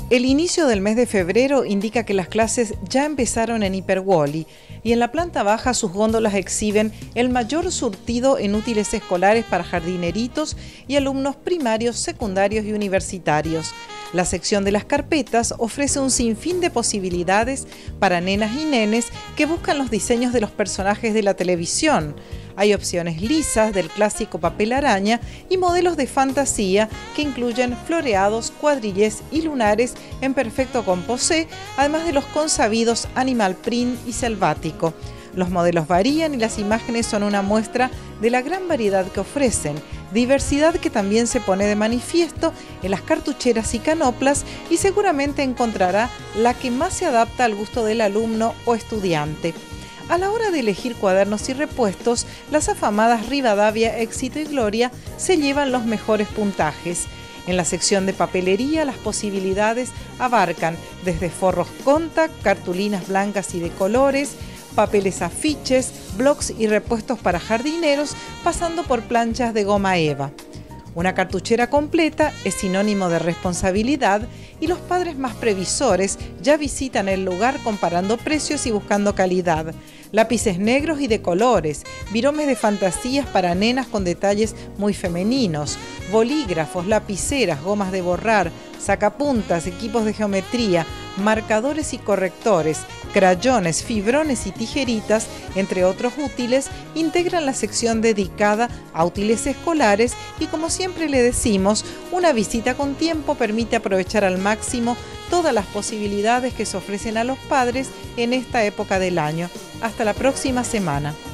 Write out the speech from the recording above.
El inicio del mes de febrero indica que las clases ya empezaron en Hiperwoli y en la planta baja sus góndolas exhiben el mayor surtido en útiles escolares para jardineritos y alumnos primarios, secundarios y universitarios. La sección de las carpetas ofrece un sinfín de posibilidades para nenas y nenes que buscan los diseños de los personajes de la televisión. Hay opciones lisas del clásico papel araña y modelos de fantasía que incluyen floreados, cuadrillés y lunares en perfecto composé, además de los consabidos animal print y selvático. Los modelos varían y las imágenes son una muestra de la gran variedad que ofrecen, diversidad que también se pone de manifiesto en las cartucheras y canoplas, y seguramente encontrará la que más se adapta al gusto del alumno o estudiante. A la hora de elegir cuadernos y repuestos, las afamadas Rivadavia, Éxito y Gloria se llevan los mejores puntajes. En la sección de papelería, las posibilidades abarcan desde forros contact, cartulinas blancas y de colores, papeles afiches, blocs y repuestos para jardineros, pasando por planchas de goma eva. Una cartuchera completa es sinónimo de responsabilidad y los padres más previsores ya visitan el lugar comparando precios y buscando calidad. Lápices negros y de colores, viromes de fantasías para nenas con detalles muy femeninos, bolígrafos, lapiceras, gomas de borrar, sacapuntas, equipos de geometría, marcadores y correctores, crayones, fibrones y tijeritas, entre otros útiles, integran la sección dedicada a útiles escolares y, como siempre le decimos, una visita con tiempo permite aprovechar al máximo todas las posibilidades que se ofrecen a los padres en esta época del año. Hasta la próxima semana.